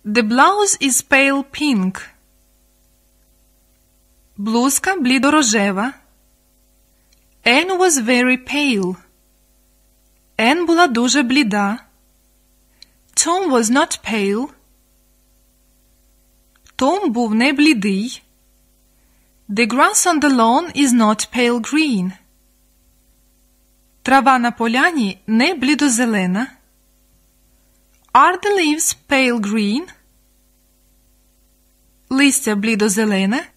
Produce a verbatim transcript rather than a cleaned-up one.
The blouse is pale pink. Блузка блідорожева. Anne was very pale. Anne була дуже бліда. Tom was not pale. Том був не блідий. The grass on the lawn is not pale green. Трава на поляні не блідозелена. Are the leaves pale green? Листя блідозелене.